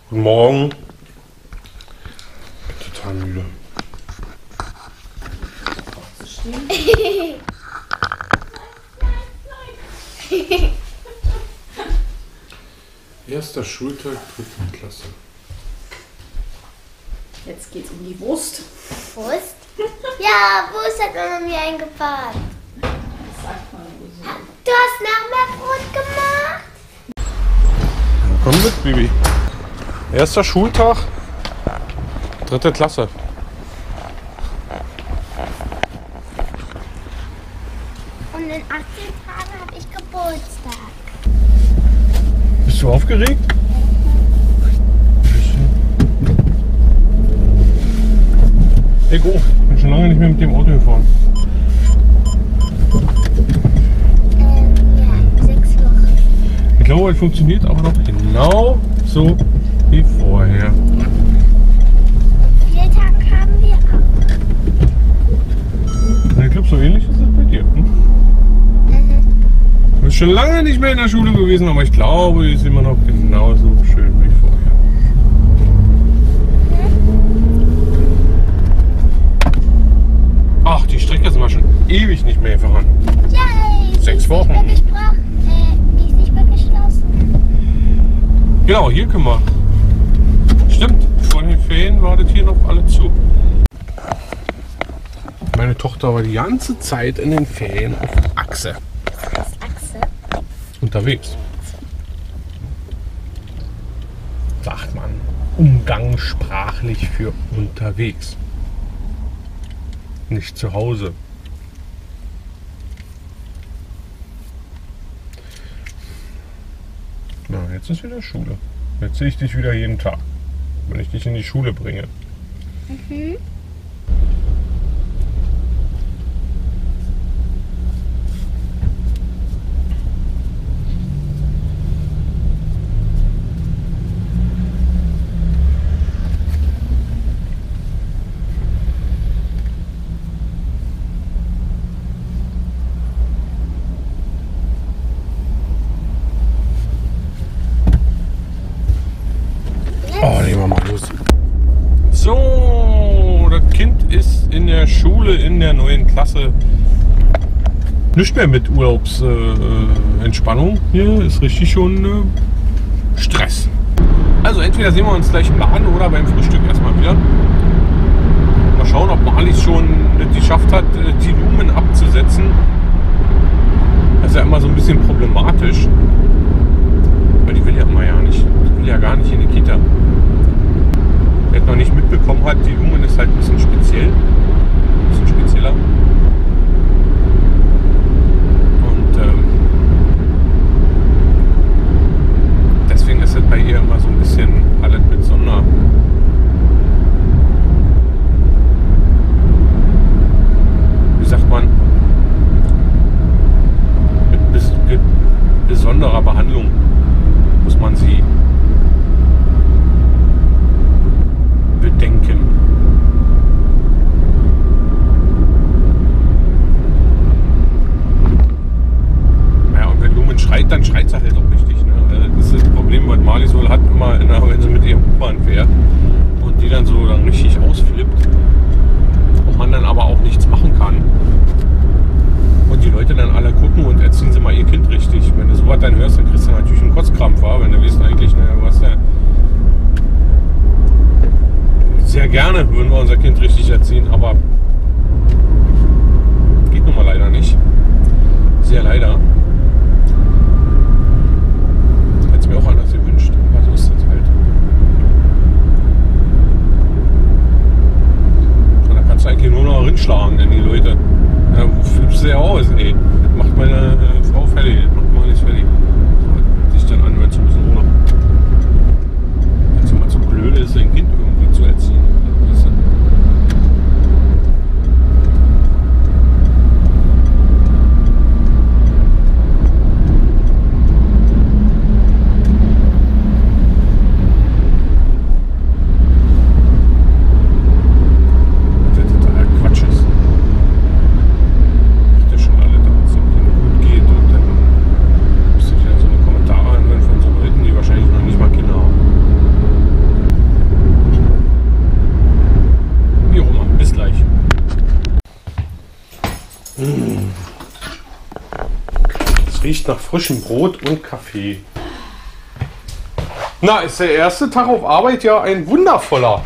Guten Morgen. Bin total müde. Erster Schultag, 3. Klasse. Jetzt geht's um die Wurst. Wurst? Ja, Wurst hat Mama mir eingepackt. Das sagt man so. Du hast Nachmittagbrot gemacht? Komm mit, Bibi. Erster Schultag, 3. Klasse. Und in 18 Tagen habe ich Geburtstag. Bist du aufgeregt? Ich auch. Bin schon lange nicht mehr mit dem Auto gefahren. Ja, 6 Wochen. Ich glaube, es funktioniert aber noch genau so wie vorher. 4 Tagen haben wir auch. Und ich glaube, so ähnlich ist es bei dir. Du bist schon lange nicht mehr in der Schule gewesen, aber ich glaube, die ist immer noch genauso schön wie vorher. Ach, die Strecke sind wir schon ewig nicht mehr gefahren. Yay! 6 Wochen. Die ist nicht mehr geschlossen. Genau, hier können wir. Stimmt, vor den Ferien war das hier noch alle zu. Meine Tochter war die ganze Zeit in den Ferien auf Achse Achse. unterwegs. Sagt man umgangssprachlich für unterwegs. Nicht zu Hause. Na, jetzt ist wieder Schule. Jetzt sehe ich dich wieder jeden Tag, wenn ich dich in die Schule bringe. Oh, nehmen wir mal los. So, das Kind ist in der Schule in der 9. Klasse. Nicht mehr mit Urlaubsentspannung. Hier ist richtig schon Stress. Also entweder sehen wir uns gleich im Laden oder beim Frühstück erstmal wieder. Mal schauen, ob Marlies schon es geschafft hat, die Lumen abzusetzen. Das ist ja immer so ein bisschen problematisch. Weil die will ja immer gar nicht in die Kita. Wer noch nicht mitbekommen hat, die Lumen ist halt ein bisschen speziell. Ein bisschen spezieller. Und deswegen ist es bei ihr immer so ein bisschen alles mit wie sagt man, mit besonderer Behandlung muss man sie bedenken. Ja, und wenn Lumen schreit, dann schreit sie halt auch richtig. Ne? Das ist das Problem, was Marlies wohl hat, immer wenn sie mit ihrem U-Bahn fährt und die dann richtig ausflippt und man dann aber auch nichts machen kann. Und die Leute dann alle gucken und erziehen sie mal ihr Kind richtig. Wenn du sowas dann hörst, dann kriegst du natürlich einen Kotzkrampf, wenn du weißt eigentlich, naja, was ja. Sehr gerne würden wir unser Kind richtig erziehen, aber geht nun mal leider nicht. Sehr leider. Hätte es mir auch anders gewünscht, aber so ist das halt. Und da kannst du eigentlich nur noch rinschlagen, denn die Leute. Ja, wo flippst du ja aus, ey? Das macht meine Frau fertig, das macht mal nicht fertig. So, sich dann anhören zu müssen, ohne. Wenn es immer zu blöd ist, sein Kind irgendwie zu erziehen. Weißt du? Der totaler Quatsch ist. Macht ja schon alle da. Es riecht nach frischem Brot und Kaffee. Na, ist der erste Tag auf Arbeit ja ein wundervoller.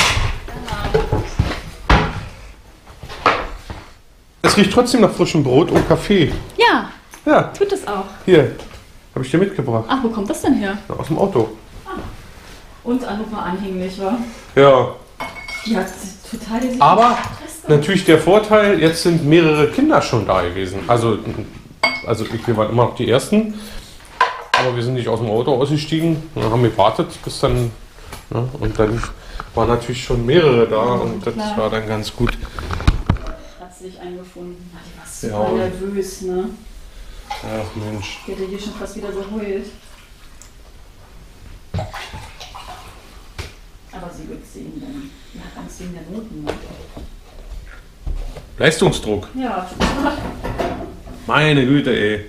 Es riecht trotzdem nach frischem Brot und Kaffee. Ja, Ja, tut es auch. hier, habe ich dir mitgebracht. Ach, wo kommt das denn her? Aus dem Auto. Und Anruf war anhänglich, war. Ja, Die hat total die aber natürlich der Vorteil, jetzt sind mehrere Kinder schon da gewesen. Also wir waren immer noch die Ersten, aber wir sind nicht aus dem Auto ausgestiegen. Dann haben wir gewartet, bis dann, ne, und dann waren natürlich schon mehrere da und das klar. war dann ganz gut. Hat sich eingefunden. Ah, die war Ja. super nervös, ne? Ach Mensch. Die hätte hier schon fast wieder so heult. Aber sie wird sehen, denn die hat Angst wegen der Noten. Ne? Leistungsdruck. Ja, total. Meine Güte, ey.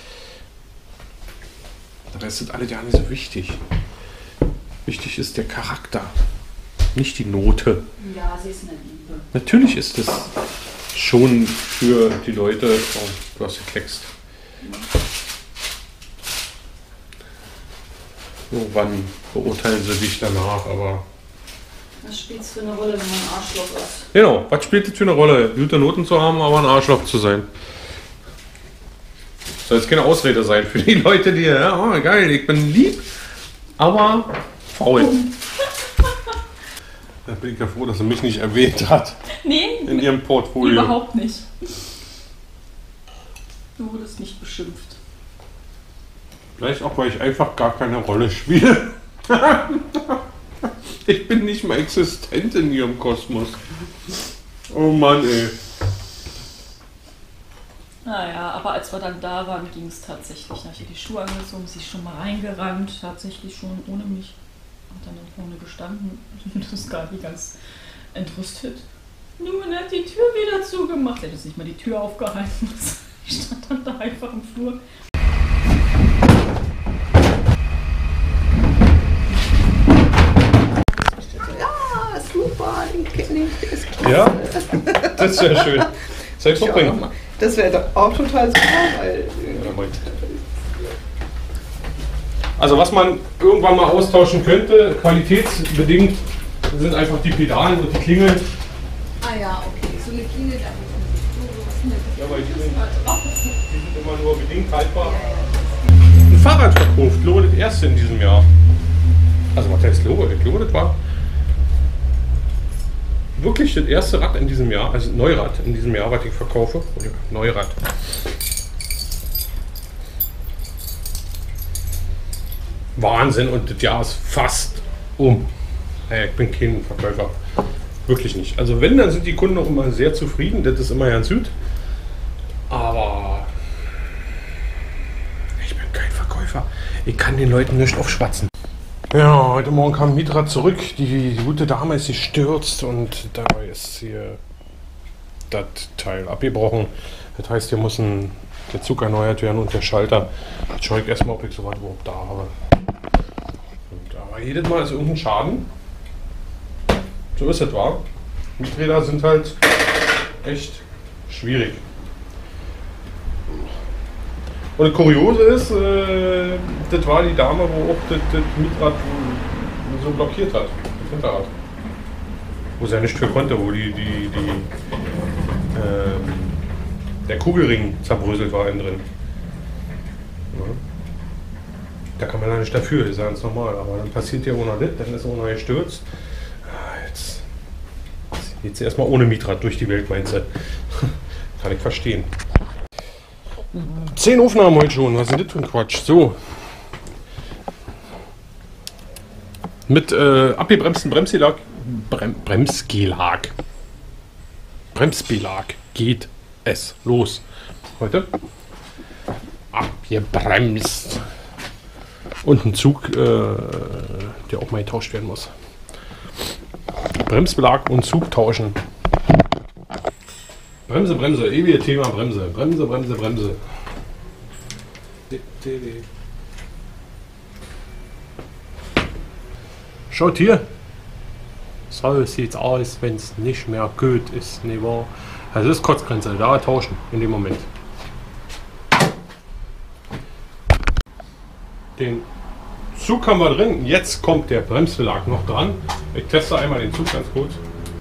Der Rest sind alle ja nicht so wichtig. Wichtig ist der Charakter, nicht die Note. Ja, sie ist eine Liebe. Natürlich ist es schon für die Leute, oh, du hast gekleckst. Irgendwann beurteilen sie dich danach, aber... Was spielt es für eine Rolle, wenn man ein Arschloch ist? Genau, was spielt das für eine Rolle? Gute Noten zu haben, aber ein Arschloch zu sein. Soll jetzt keine Ausrede sein für die Leute, die, ja, oh, geil, ich bin lieb, aber faul. Da bin ich ja froh, dass sie mich nicht erwähnt hat Nee, in ihrem Portfolio. überhaupt nicht. Du wurdest nicht beschimpft. Vielleicht auch, weil ich einfach gar keine Rolle spiele. Ich bin nicht mehr existent in ihrem Kosmos. Oh Mann, ey. Naja, aber als wir dann da waren, ging es tatsächlich. Da habe ich ihr die Schuhe angezogen, sie ist schon mal reingerannt, tatsächlich schon ohne mich. Und dann vorne gestanden. Das ist gar nicht ganz entrüstet. Nun hat die Tür wieder zugemacht. Sie hat jetzt nicht mal die Tür aufgehalten. Ich stand dann da einfach im Flur. Ja, super, den kenne ich, der ist klasse. Ja, das wäre schön. Soll ich Ja, vorbringen? das wäre doch auch total super, weil. Also was man irgendwann mal austauschen könnte, qualitätsbedingt, sind einfach die Pedalen und die Klingeln. Ah ja, okay, so eine Klingel darf ich nicht. Ja, weil die sind immer nur bedingt haltbar. Ein Fahrrad verkauft, glaube das erste in diesem Jahr. Also was heißt glaube? Ich glaube, das war wirklich das erste Rad in diesem Jahr, also Neurad in diesem Jahr, was ich verkaufe. Neurad. Wahnsinn, und das Jahr ist fast um. Ich bin kein Verkäufer. Wirklich nicht. Also wenn, dann sind die Kunden auch immer sehr zufrieden. Das ist immer ganz gut. Aber ich bin kein Verkäufer. Ich kann den Leuten nicht aufschwatzen. Ja, heute Morgen kam Mitra zurück. Die gute Dame ist gestürzt und dabei ist hier das Teil abgebrochen. Das heißt, hier muss der Zug erneuert werden und der Schalter. Jetzt schaue ich erstmal, ob ich sowas überhaupt da habe. Aber jedes Mal ist irgendein Schaden. So ist es, wahr? Mieträder sind halt echt schwierig. Und das Kuriose ist, das war die Dame, wo auch das Mietrad so blockiert hat, das Hinterrad. Wo sie ja nicht für konnte, wo der Kugelring zerbröselt war innen drin. Ja. Da kann man ja nicht dafür, ist ja ganz normal. Aber dann passiert ja ohne das, dann ist ohne gestürzt. Jetzt geht sie erstmal ohne Mietrad durch die Welt, meinst du? Kann ich verstehen. 10 Aufnahmen heute schon, was ist denn das für ein Quatsch? So. Mit abgebremsten Bremsbelag geht es los. Heute abgebremst. Und ein Zug, der auch mal getauscht werden muss. Bremsbelag und Zug tauschen. Bremse, Bremse, ewige Thema Bremse. Bremse, Bremse, Bremse. Schaut hier. So sieht's aus, wenn es nicht mehr gut ist, nicht wahr? Also das ist Kotzgrenze, da tauschen in dem Moment. Den Zug haben wir drin, jetzt kommt der Bremsbelag noch dran. Ich teste einmal den Zug ganz kurz.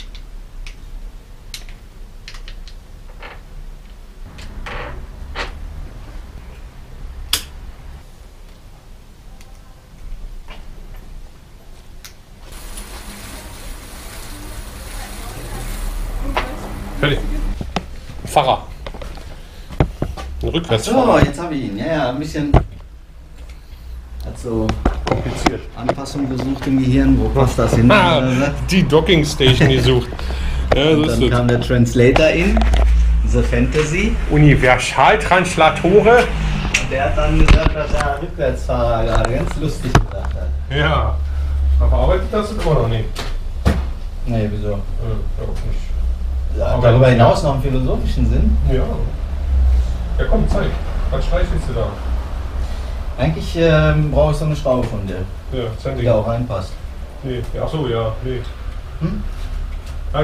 Fertig. Fahrer. Rückwärts. So, jetzt habe ich ihn. Ja, ein bisschen. Hat so Kompliziert. Anpassung gesucht im Gehirn. Wo passt das hin? Die Docking Station gesucht. Ja, Und so dann ist kam es. der Translator in. The Fantasy. Universaltranslatoren. Und der hat dann gesagt, dass er Rückwärtsfahrer gerade ganz lustig gedacht hat. Ja. Aber verarbeitet das immer noch nicht. Nee, wieso? Ja, auch nicht. Ja, Aber darüber ja. hinaus noch einen philosophischen Sinn. Ja. Ja komm, zeig. Was streichelst du da? Eigentlich brauche ich so eine Schraube von dir, Ja, die Sending. da auch reinpasst. Nee. Ach so, ja. Nee. Hm? Hi.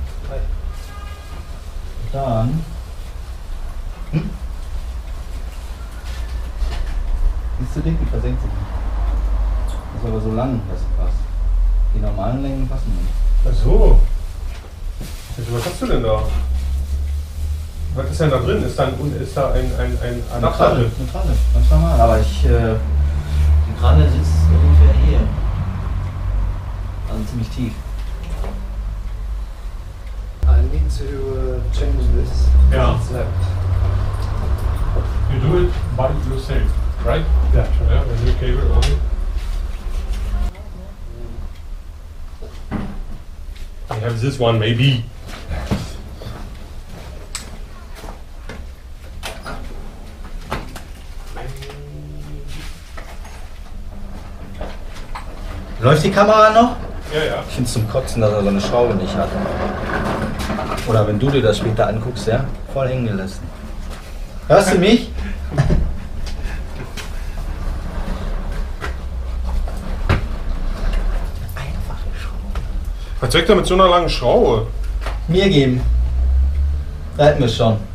Dann. Ist zu dick, die versenkt sich nicht. Das ist aber so lang, dass es passt. Die normalen Längen passen nicht. Ach so. Was hast du denn da? Was ist denn da drin? Ist da ein Adapter drin? Eine Kralle, ganz normal. Aber die Kralle sitzt ungefähr hier. Also ziemlich tief. I need to change this. Yeah. It's left. You do it by yourself, right? Yeah, sure. Yeah, with your cable only. I have this one maybe. Läuft die Kamera noch? Ja, ja. Ich finde es zum Kotzen, dass er so eine Schraube nicht hat. Oder wenn du dir das später anguckst, ja? Voll hängen gelassen. Hörst du mich? Einfache Schraube. Was zeigt er mit so einer langen Schraube? Mir geben. Da hätten wir es schon.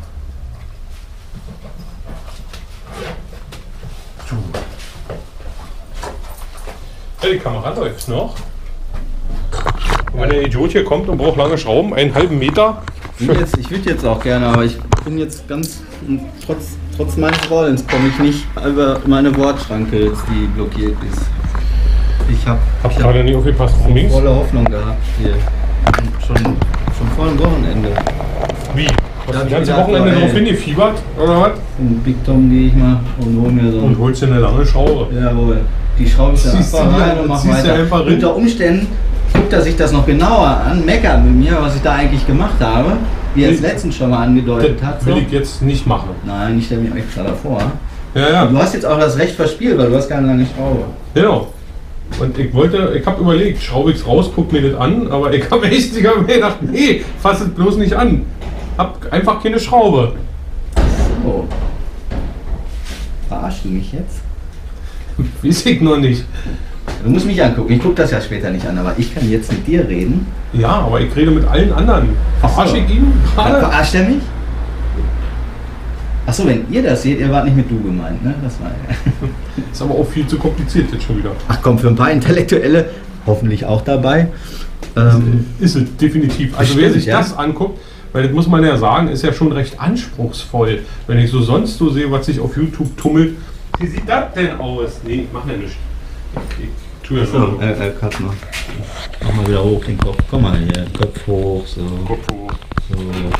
Ja, die Kamera läuft noch. Und wenn der Idiot hier kommt und braucht lange Schrauben, einen halben Meter. Ich würde jetzt auch gerne, aber ich bin jetzt ganz, trotz meines Wollens komme ich nicht über meine Wortschranke jetzt, die blockiert ist. Ich habe Hab gerade nicht aufgepasst. Von links? volle Hoffnung gehabt hier. Schon vor dem Wochenende. Wie? Hast Ja, du ich das ganze gedacht, Wochenende ey. drauf hingefiebert? Oder was? In Big Tom gehe ich mal und hole mir so Und holst dir eine lange Schraube. Jawohl. Die Schraube ist ja Ziehst einfach du die rein und mach ziehst du weiter. einfach rein? Unter Umständen guckt er sich das noch genauer an, meckert mit mir, was ich da eigentlich gemacht habe, wie er es Nee. letztens schon mal angedeutet hat. Das will So. ich jetzt nicht machen. Nein, ich stelle mich extra davor. Ja, ja. Du hast jetzt auch das Recht verspielt, weil du hast keine lange Schraube. Genau. Und ich habe überlegt, schraube ich's raus, guck mir das an, aber ich habe echt mir gedacht, nee, fass es bloß nicht an. Hab einfach keine Schraube. So. Verarschst du mich jetzt? Weiß ich noch nicht. Du musst mich angucken. Ich gucke das ja später nicht an, aber ich kann jetzt mit dir reden. Ja, aber ich rede mit allen anderen. Verarsche ich ihn gerade? Verarscht er mich? Achso, wenn ihr das seht, ihr wart nicht mit du gemeint, ne? Das war ja. Ist aber auch viel zu kompliziert jetzt schon wieder. Ach komm, für ein paar Intellektuelle hoffentlich auch dabei. Ist es definitiv. Also wer Bestimmt, sich ja. das anguckt, weil das muss man ja sagen, ist ja schon recht anspruchsvoll. Wenn ich so sonst so sehe, was sich auf YouTube tummelt. Wie sieht das denn aus? Nee, ich mach ja nichts. Ich tue ja So, nur cut mal. Mach mal wieder hoch den Kopf. Komm mal hier, Kopf hoch, so. Kopf hoch. So.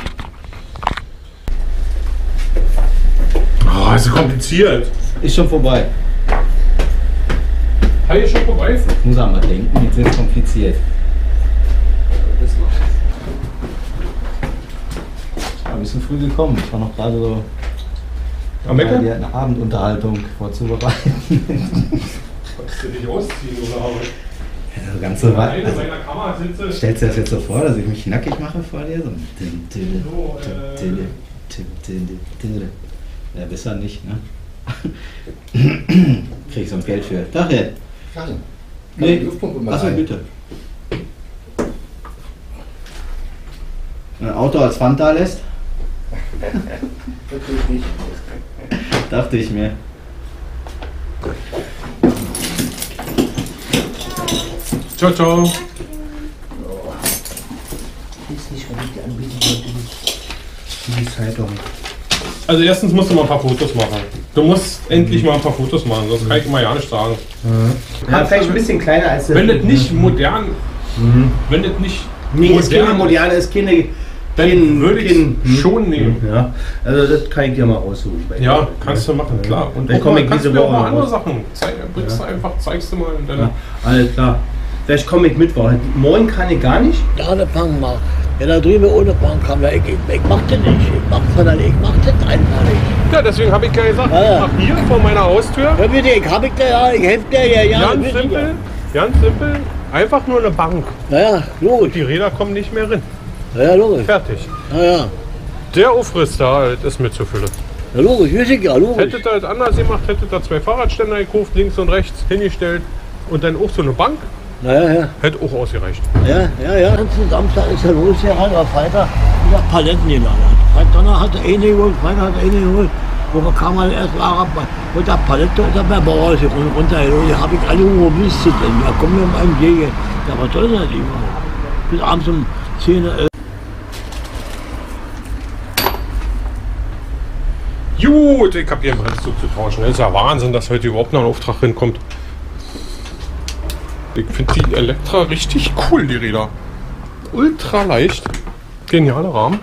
Oh, ist so kompliziert. Ist schon vorbei. Hi, ist schon vorbei? Ich muss an mal denken, jetzt wird es kompliziert. Ein bisschen früh gekommen. Ich war noch gerade so. Am Meckern? Die hat eine Abendunterhaltung vorzubereiten. Wolltest du dich ausziehen oder auch? Also ganz so weit. Nein, Also, bei der Kamera sitze. stellst du dir das jetzt so vor, dass ich mich nackig mache vor dir? So. Ja, besser nicht, ne? Krieg ich so ein Geld für. Tag jetzt. Kann ich. Nee. Die Luftpumpe mal Achso, rein. bitte. ein Auto als Pfand da lässt? Natürlich nicht. Dachte ich mir. Ciao, ciao. Ich weiß nicht, was ich dir anbieten wollte. Die Zeitung. Also erstens musst du mal ein paar Fotos machen. Du musst endlich mal ein paar Fotos machen, sonst kann ich mal ja nicht sagen. Ja, vielleicht ein bisschen kleiner als der. Wenn das nicht modern, wenn das nicht Nee, ist keine moderne, ist keine. dann würde ich schon nehmen. Ja, also das kann ich dir mal aussuchen. Ja, kannst du machen, klar. Und Dann auch komme mal, ich kannst du diese mir auch Woche mal andere raus. Sachen zeigen. Bringst du einfach, zeigst du mal und dann. Ja, alles klar. Vielleicht komme ich Mittwoch. Morgen kann ich gar nicht. Da eine Bank machen. Ja, da drüben ohne Bank haben wir. Ich mach das nicht. Ich mach das einfach nicht. Ja, deswegen habe ich ja gesagt, Ja. ich mach hier vor meiner Haustür. Hör bitte, ich helfe dir ja. Ganz simpel, ganz simpel. Einfach nur eine Bank. Naja, logisch. Die Räder kommen nicht mehr rein. Ja, logisch. Fertig. Ja. Der Aufriss da, das ist mir zu Fülle. Ja, logisch, weiß ich ja, logisch. Hättet ihr das anders gemacht, hättet ihr 2 Fahrradständer gekauft, links und rechts hingestellt und dann auch so eine Bank, Ja. hätte auch ausgereicht. Ja. Ganzen Samstag ist er losgerannt, auf Freitag wieder Paletten gelagert. Donner hat er eine geholt, Freitag hat er eine geholt. Wo kam er erst mit der Palette unter der Bauer und runtergeholt. Die habe ich alle umgewistet. Da kommen wir um einen Gegen. Ja, was soll das immer? Bis abends um 10 Uhr. Gut, ich habe hier einen Anzug zu tauschen. Das ist ja Wahnsinn, dass heute überhaupt noch ein Auftrag hinkommt. Ich finde die Elektra richtig cool, die Räder. Ultra leicht. Genialer Rahmen.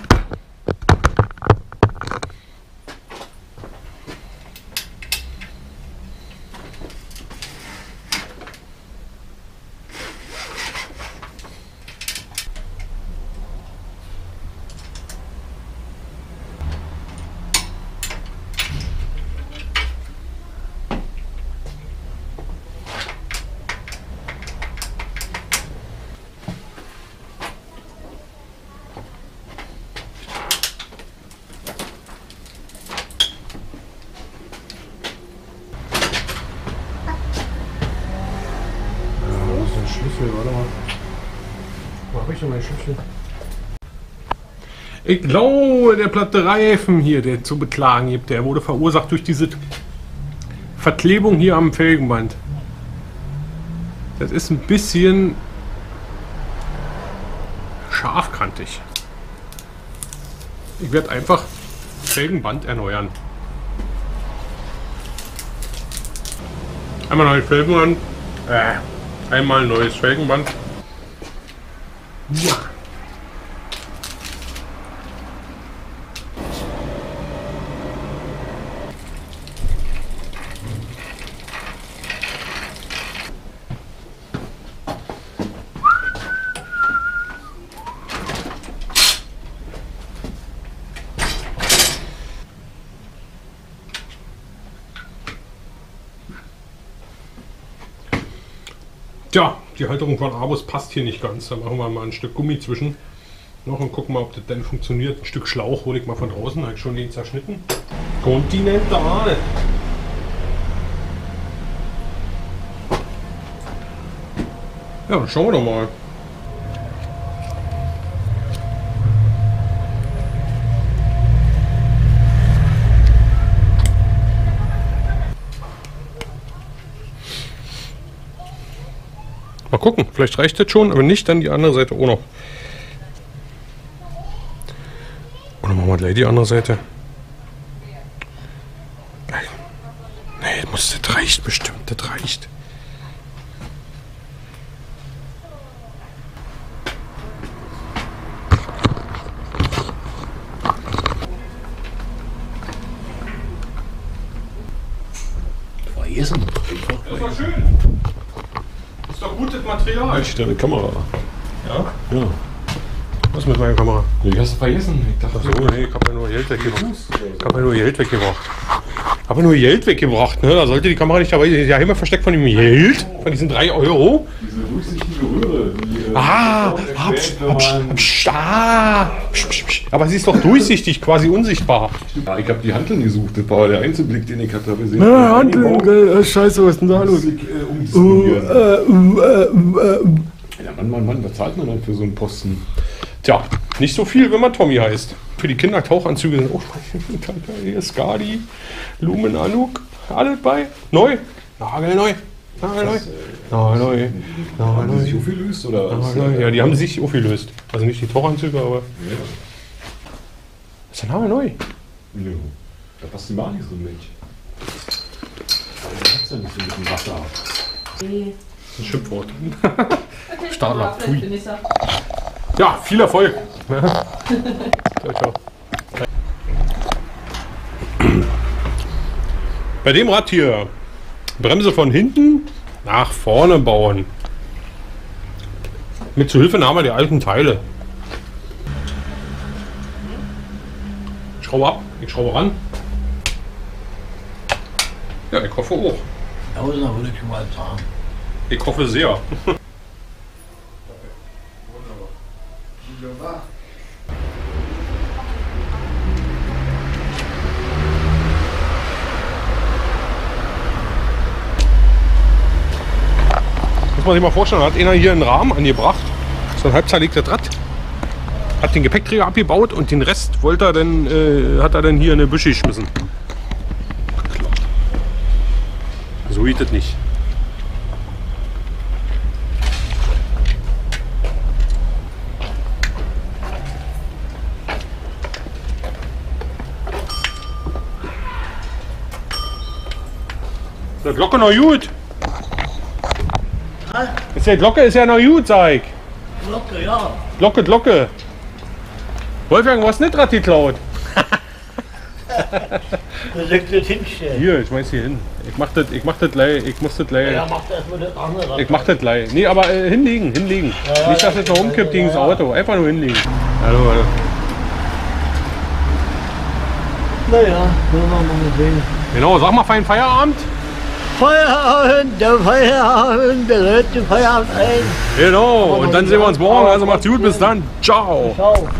Schlüssel, warte mal. Wo habe ich denn meinen Schlüssel? Ich glaube, der platte Reifen hier, der zu beklagen gibt, der wurde verursacht durch diese Verklebung hier am Felgenband. Das ist ein bisschen scharfkantig. Ich werde einfach Felgenband erneuern. Einmal neues Felgenband. Einmal neues Felgenband. Ja. Tja, die Halterung von Abus passt hier nicht ganz. Da machen wir mal ein Stück Gummi zwischen. Noch und gucken mal, ob das denn funktioniert. Ein Stück Schlauch hole ich mal von draußen. Habe ich schon den zerschnitten. Continental. Ja, dann schauen wir doch mal. Mal gucken, vielleicht reicht das schon, aber nicht dann die andere Seite auch noch. Oder machen wir gleich die andere Seite. Nee, das reicht bestimmt, das reicht. Vergessen. Das war schön. Das ist doch gutes Material. Ich deine Kamera. Ja? Ja. Was mit meiner Kamera? Die hast du vergessen. Ich dachte, Achso, nee, ich hab ja nur Geld weggebracht. Ich hab ja nur Geld weggebracht. Habe nur Geld weggebracht, ne? Da sollte die Kamera nicht dabei sein. Ja, immer versteckt von dem Geld. Von diesen 3 Euro. diese durchsichtige Röhre. Aber sie ist doch durchsichtig, quasi unsichtbar. Ja, ich habe die Hanteln gesucht. Das war der Einzelblick, den ich hatte. Ja, Handeln, gell? Scheiße, was ist denn da los? Ja, Mann, was zahlt man dann für so einen Posten? Tja, nicht so viel, wenn man Tommy heißt. Für die Kinder Tauchanzüge sind auch hier Skadi, Lumen Anuk, alles bei. Neu, nagelneu. Nagelneu. Haben die sich aufgelöst oder? Ja, die haben sich aufgelöst. Also nicht die Tauchanzüge, aber. Ja. Ist der nagelneu? Nö. Da passt die Mal nicht so mit. Das hat's ja nicht so mit dem Wasser. Das ist ein Schimpfwort. Stadler. Pfui. Ja, viel Erfolg. Ciao, ciao. Bei dem Rad hier, Bremse von hinten nach vorne bauen. Mit Zuhilfenahme der alten Teile. Ich schraube ab, ich schraube ran. Ja, ich hoffe auch. 1000er würde ich schon mal zahlen. Ich hoffe sehr. Muss man sich mal vorstellen, hat einer hier einen Rahmen angebracht, so ein halbzerlegtes Rad, hat den Gepäckträger abgebaut und den Rest wollte er dann, hat er dann hier in eine Büsche geschmissen. So geht das nicht. Die Glocke noch gut. Ist die Glocke ist ja noch gut, sag ich. Glocke, ja. Glocke, Glocke. Wolfgang, was nicht Rad geklaut? Du sollst das hinstellen. Hier, ich schmeiß hier hin. Ich mach das gleich, ich muss das gleich. Ja, mach erstmal das andere Rad. Ich mach das gleich. Nee, aber hinlegen. Ja, Nicht, dass es noch umkippt gegen das Auto. Einfach nur hinlegen. Hallo. Naja, wollen wir mal sehen. Genau, sag mal feinen Feierabend. Feierabend, der lädt den Feierabend ein. Genau, und dann sehen wir uns morgen. Also macht's gut, bis dann. Ciao. Ciao.